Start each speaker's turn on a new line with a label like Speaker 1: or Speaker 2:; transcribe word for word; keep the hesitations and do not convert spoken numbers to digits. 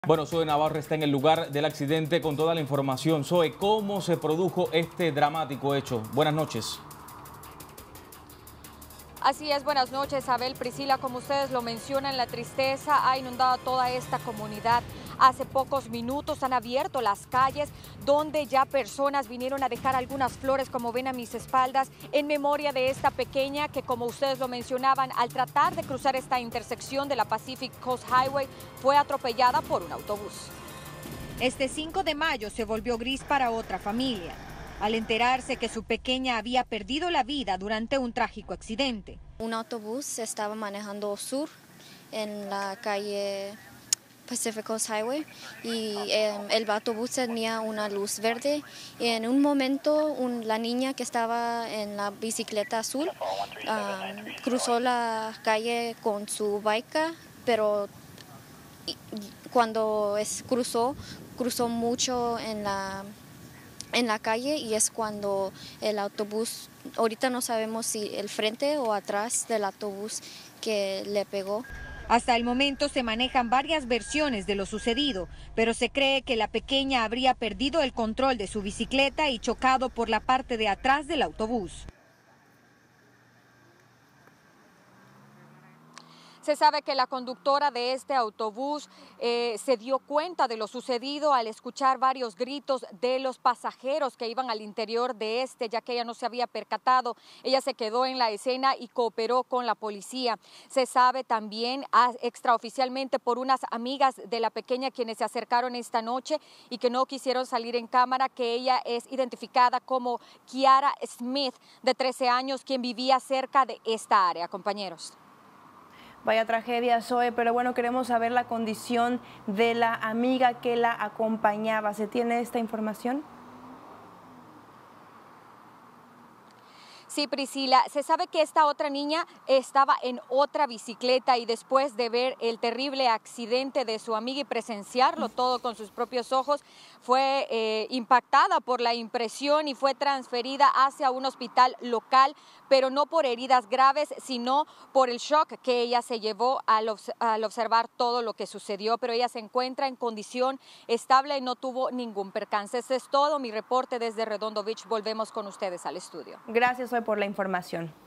Speaker 1: Bueno, Zoe Navarro está en el lugar del accidente con toda la información. Zoe, ¿cómo se produjo este dramático hecho? Buenas noches.
Speaker 2: Así es, buenas noches, Abel, Priscila. Como ustedes lo mencionan, la tristeza ha inundado toda esta comunidad. Hace pocos minutos han abierto las calles donde ya personas vinieron a dejar algunas flores, como ven a mis espaldas, en memoria de esta pequeña que, como ustedes lo mencionaban, al tratar de cruzar esta intersección de la Pacific Coast Highway, fue atropellada por un autobús.
Speaker 3: Este cinco de mayo se volvió gris para otra familia, al enterarse que su pequeña había perdido la vida durante un trágico accidente.
Speaker 4: Un autobús estaba manejando sur en la calle Pacific Coast Highway y eh, el autobús tenía una luz verde y en un momento un, la niña que estaba en la bicicleta azul um, cruzó la calle con su bike, pero y, cuando es, cruzó, cruzó mucho en la en la calle y es cuando el autobús, ahorita no sabemos si el frente o atrás del autobús que le pegó.
Speaker 3: Hasta el momento se manejan varias versiones de lo sucedido, pero se cree que la pequeña habría perdido el control de su bicicleta y chocado por la parte de atrás del autobús.
Speaker 2: Se sabe que la conductora de este autobús eh, se dio cuenta de lo sucedido al escuchar varios gritos de los pasajeros que iban al interior de este, ya que ella no se había percatado. Ella se quedó en la escena y cooperó con la policía. Se sabe también ah, extraoficialmente por unas amigas de la pequeña quienes se acercaron esta noche y que no quisieron salir en cámara, que ella es identificada como Kiara Smith, de trece años, quien vivía cerca de esta área. Compañeros.
Speaker 5: Vaya tragedia, Zoe, pero bueno, queremos saber la condición de la amiga que la acompañaba. ¿Se tiene esta información?
Speaker 2: Sí, Priscila, se sabe que esta otra niña estaba en otra bicicleta y después de ver el terrible accidente de su amiga y presenciarlo todo con sus propios ojos, fue eh, impactada por la impresión y fue transferida hacia un hospital local, pero no por heridas graves, sino por el shock que ella se llevó al, al observar todo lo que sucedió, pero ella se encuentra en condición estable y no tuvo ningún percance. Este es todo mi reporte desde Redondo Beach. Volvemos con ustedes al estudio.
Speaker 5: Gracias, Zoe, por la información.